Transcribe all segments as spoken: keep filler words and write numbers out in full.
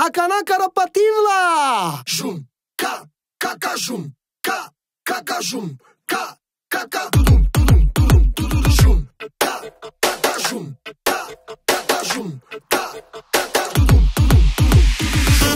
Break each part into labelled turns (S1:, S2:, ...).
S1: Acana carapativla!
S2: Jum, ca, ca, ca, jum, ca, ca, ca, jum, ca, ca, ca, tudum, tudum, tudum, tudum, jum, ca, ca, ca, jum, ca, ca, ca, jum, ca, ca, ca, tudum, tudum, tudum, jum.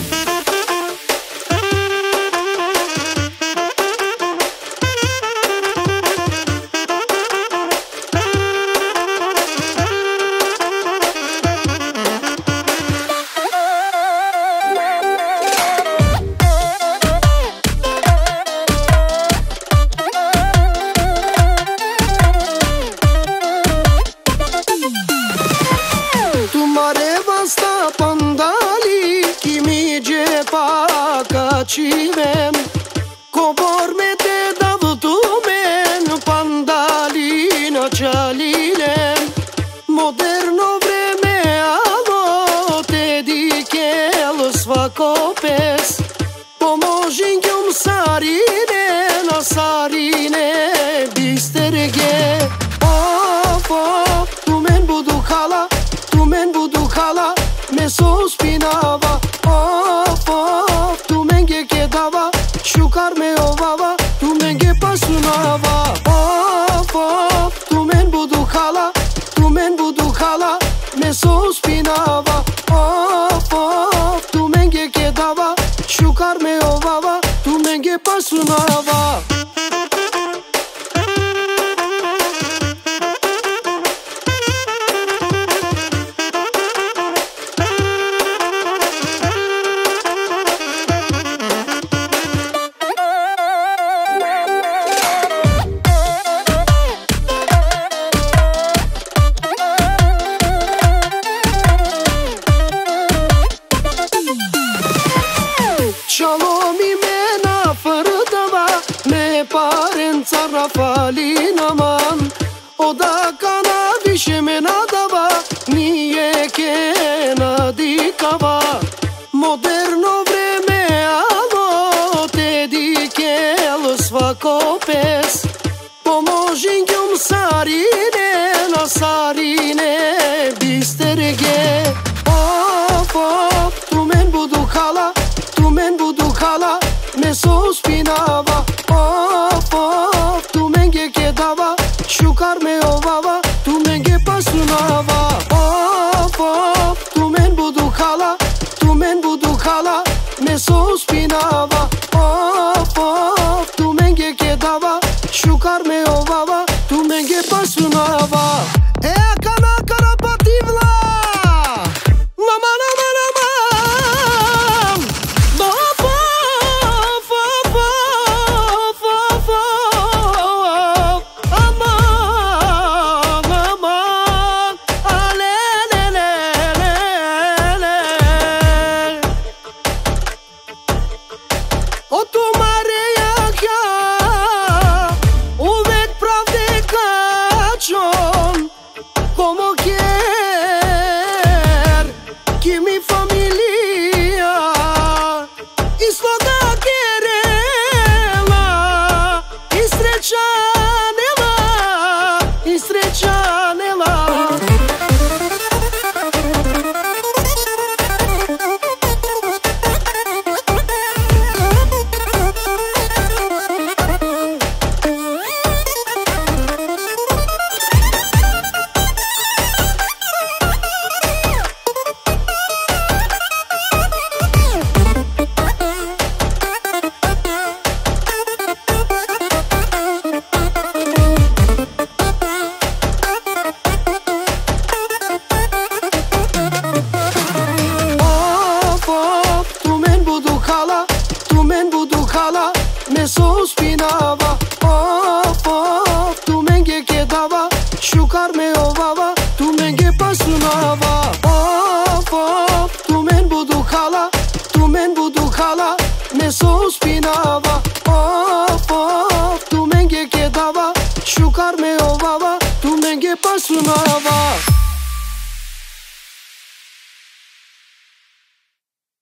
S1: Civem, cobor me te dav tu men, pandalino cialilem, moderno vreme alo, te dikel svakopes, pomožim gjum sarine, na sarine bisterge. Of, of, tu men budu hala, tu men budu hala, me sospinava. Of, of, tu menge kedava, shukar me ovava, tu menge pasunava. Of, of, tu men budu hala, tu men budu hala, me sospinava. Of, of, tu menge kedava, shukar me ovava, tu menge pasunava. Shalom imena fărătava, me parența rafalina man, oda kana više mena dava, nije kena dikava. Moderno vreme alo, te dikel svakopes, pomožim gjum sarine, na sarine bisterge. Of, of, tu men budu hala, tu men budu hala, me sospinava. Of, of, tu menge kedava, shukar me ovava, tu menge pasunava. Of, of, tu men budu hala, tu men budu hala, me sospinava. Of, of, tu menge kedava, shukar me ovava, tu menge pasunava. E acana carapativla! Lama, lama, lama! O tu Maria Hia, uvek pravde kačon, como quer que mi familia isloga querela, istrećanela, istrećanela. Me sospinava. Of, of, tu menge kedava, shukar me ovava, tu menge pasunava. Of, of, tu men budu hala, tu men budu hala, me sospinava. Of, of, tu menge kedava, shukar me ovava, tu menge pasunava.